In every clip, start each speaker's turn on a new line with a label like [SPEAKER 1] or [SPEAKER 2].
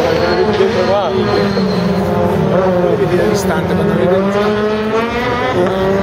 [SPEAKER 1] dentro qua. Non lo vedi da distante quando vedi da distante.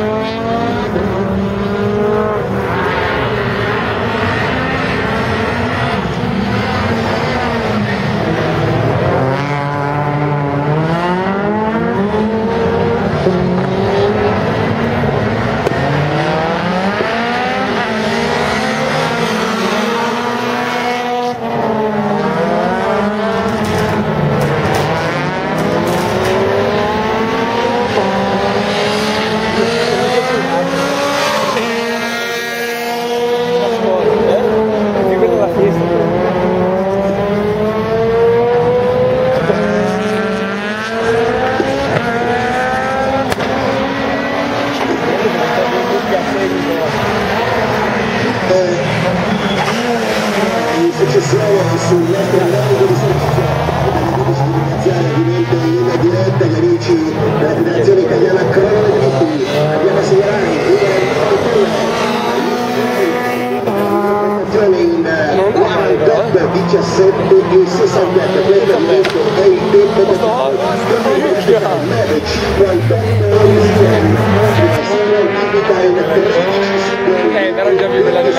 [SPEAKER 2] Sul nostro grado di servizio diventa in linea diretta gli amici della Federazione Italiana Cronometri. Andiamo a segnalare in 48, 17 e 67. Questo è il tempo del 58
[SPEAKER 1] però già vi la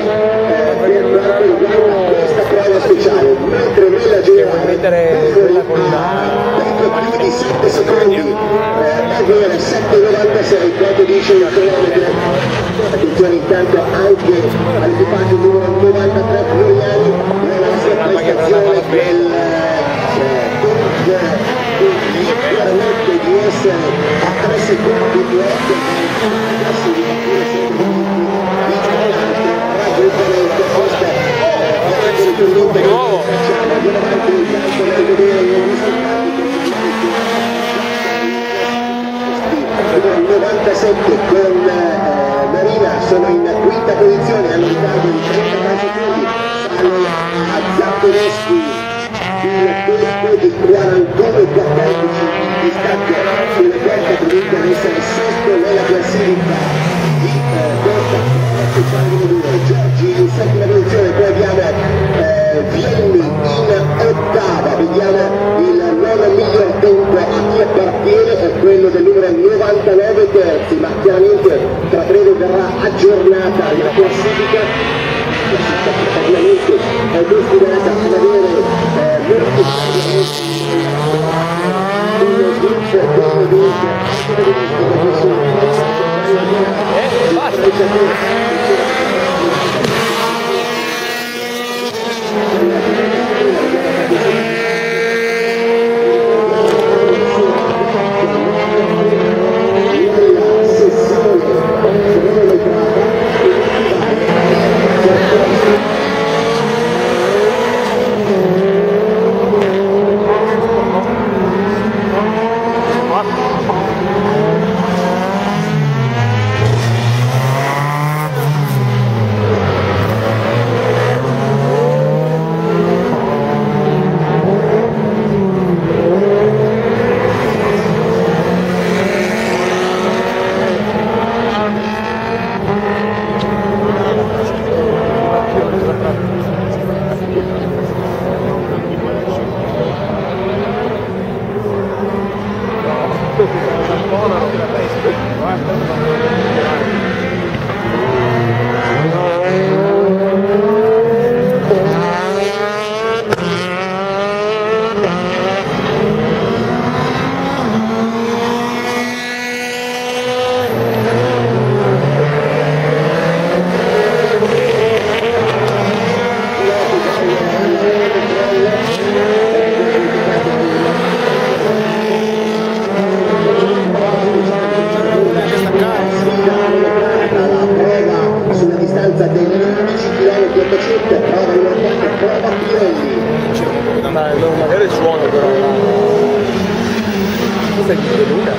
[SPEAKER 2] questa prova speciale, mentre nella generale
[SPEAKER 1] mettere quella con
[SPEAKER 2] più di 7 secondi è vero, 7,96 quanto dice il cronometro. Attenzione intanto anche all'equipaggio numero 93 Floriani nella sua prestazione chiaramente di essere a 3 secondi più 97 con Marina sono in quinta posizione, hanno ritardo di 33 secondi, stanno a Zapponeschi il tempo di 42,14 di stacco sulle quarta provincia ad essere sesto nella classifica di questa speciale numero 2. Giorgi in settima posizione, poi abbiamo Vienni in ottava, vediamo il nono miglior tempo a chi appartiene, è quello del numero 99 terzi, ma chiaramente tra breve verrà aggiornata la classifica. Ovviamente è destinata ad avere molti uno sviluppo
[SPEAKER 1] magari il suono però questa è di Luca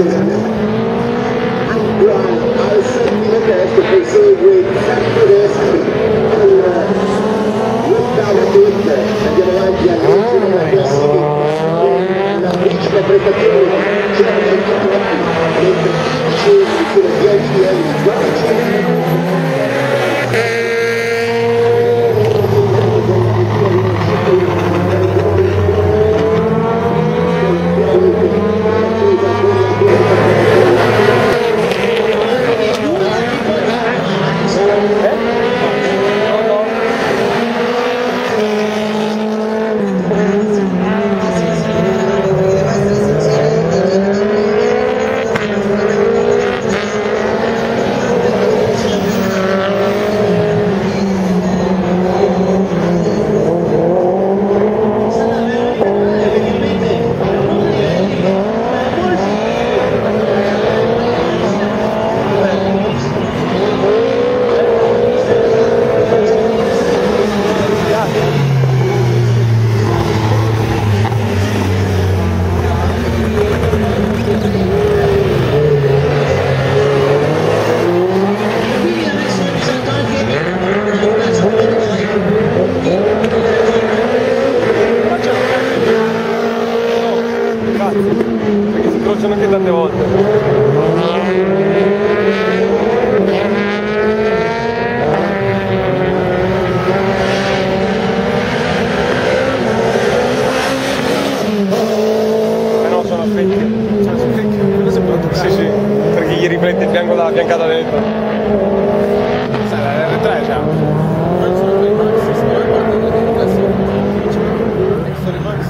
[SPEAKER 2] al settimo posto, poi segue Sarkoreschi all'ottavo posto. Andiamo avanti all'ultimo della classifica con la principale prestazione di Giorgio Totti, mentre il sono 10 di
[SPEAKER 1] perché si incrociano anche tante volte. No, sono a frecchia.
[SPEAKER 3] Cioè, sono frecchia, quello si può toccare.
[SPEAKER 1] Sì, sì, perché gli riflette il bianco da fiancata dentro.
[SPEAKER 3] Sai, la R3 già. Non sono quei Max, se no guarda la classifica. Story Max.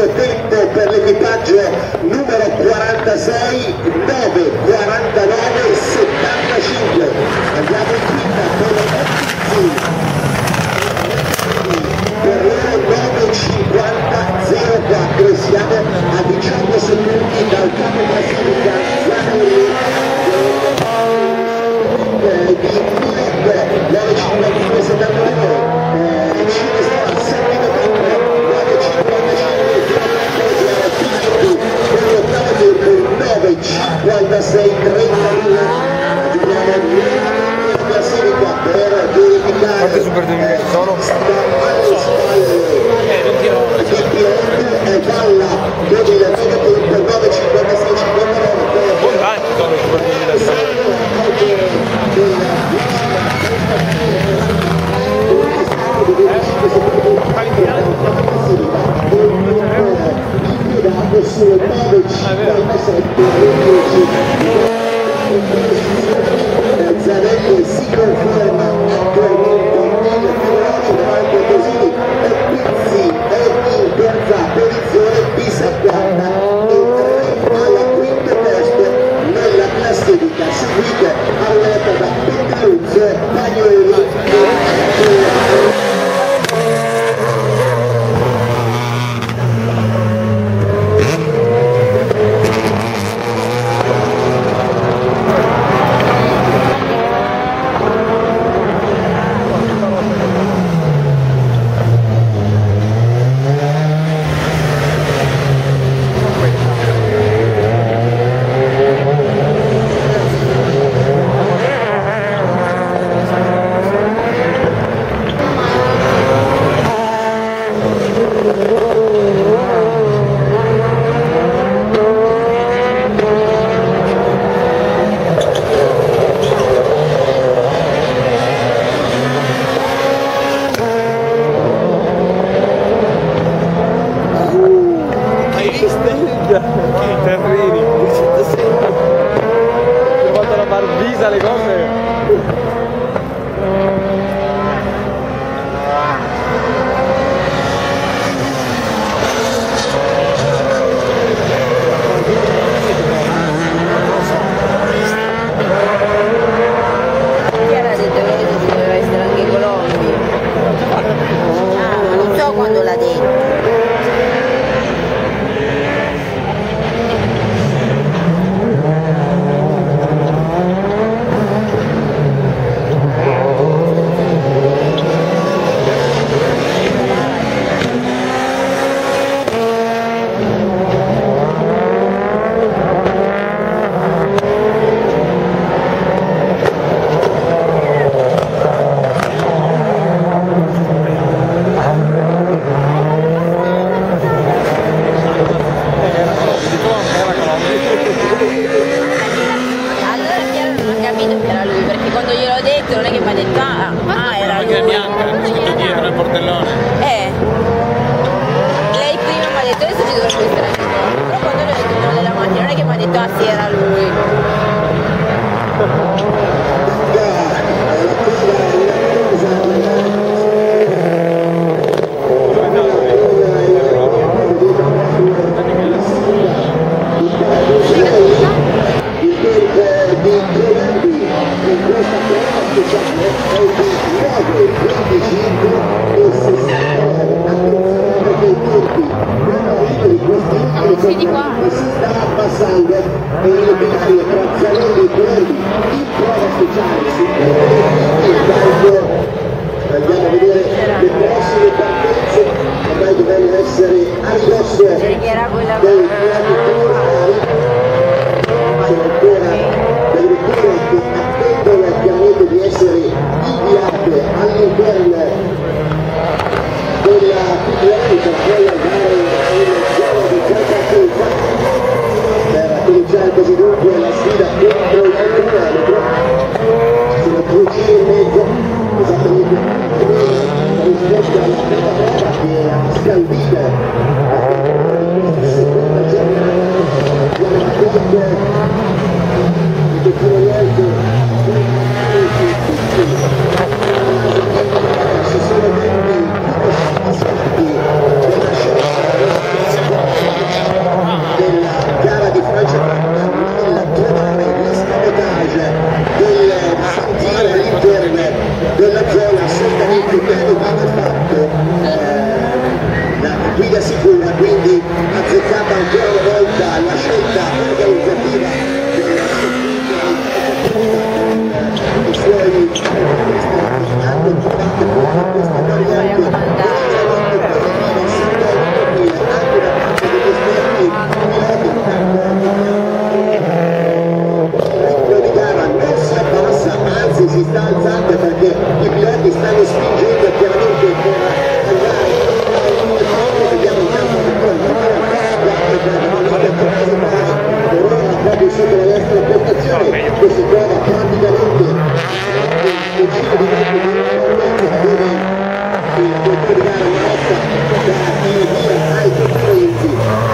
[SPEAKER 2] tempo per l'equipaggio numero 46, 9:49:75. Andiamo in quinta con per loro 9:50:04. Siamo a 18 secondi dal capo classifica Zanelli di Milot 9:52:79. Ci sta al settimo tempo 9:55:03. Per l'ottavo tempo 9:56:32. La classifica per verificare
[SPEAKER 1] Quante Super 2000 ci sono?
[SPEAKER 2] alle spalle di Pionte e Galla con il mega tempo 9:56:59.
[SPEAKER 1] Abbondanti sono i Super 2000.
[SPEAKER 2] Sul 9:57:10. Zanelli si conferma attualmente il piloti davanti a Tosini e Pizzi è in terza posizione, Pisa quarta e 3 al quinto posto nella classifica, seguito a ruota da Petruzzo, Bagnoli e
[SPEAKER 1] le cose.
[SPEAKER 4] Chi era detto che ci doveva essere anche Colombi? Ah, ma non so quando l'ha detto. Non è che mi ha detto era lui.
[SPEAKER 3] Bianca, scritto dietro nel portellone.
[SPEAKER 4] Lei prima mi ha detto adesso ci dovrebbe essere anche Colombi, però quando le ho detto no della macchina non è che mi ha detto sì era lui.
[SPEAKER 2] Vedi qua. Si sta abbassando e il binario tra Zanelli e Colombi in prova speciale sul calcio. Andiamo a vedere le prossime partenze, ormai dovranno essere a ridosso dei piani comunali. Sono ancora delle vetture che attendono chiaramente di essere inviate all'interno della PDL per poi andare in zona di partenza per cominciare così dunque la sfida contro il cronometro. Sono 2 giri e mezzo, esattamente rispetto alla prima prova che ha scandito questa seconda giornata. Abbiamo fatto niente guida sicura, quindi azzeccata ancora una volta la scelta organizzativa i suoi hanno giocato con questa variante anche da parte degli esperti piloti di gara non si abbassa, anzi si sta alzando perché i piloti stanno spingendo chiaramente per arrivare vediamo in campo proprio sotto la nostra postazione che si trova praticamente nel giro di metri dove il direttore di gara lotta da via ai componenti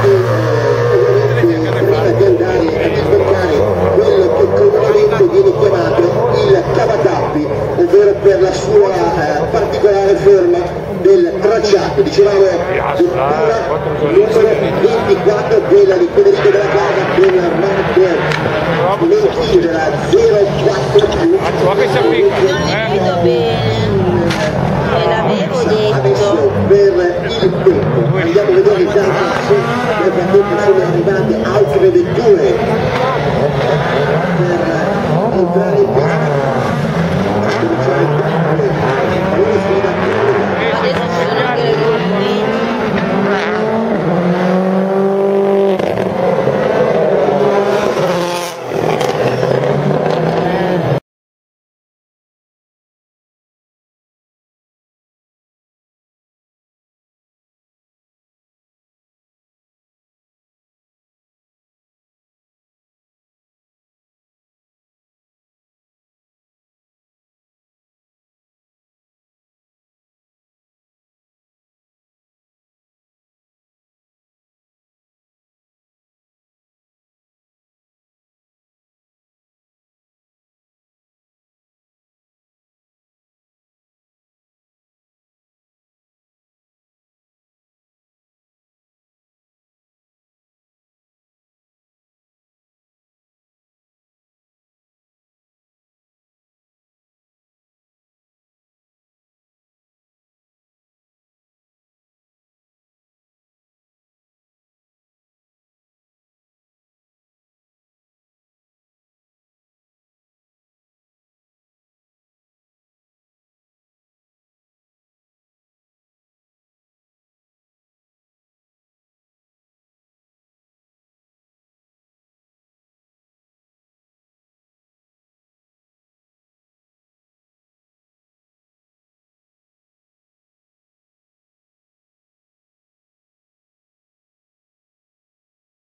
[SPEAKER 2] e prima di andare a sbloccare quello che comunemente viene chiamato il cavatappi, ovvero per la sua particolare forma del tracciato, dicevamo struttura numero 24 della di Federico della Casa con la marca mentile della 04 più
[SPEAKER 4] Non le vedo bene, me l'avevo detto.
[SPEAKER 2] adesso per il tempo andiamo a vedere intanto se nel frattempo sono arrivate altre vetture per entrare in pista.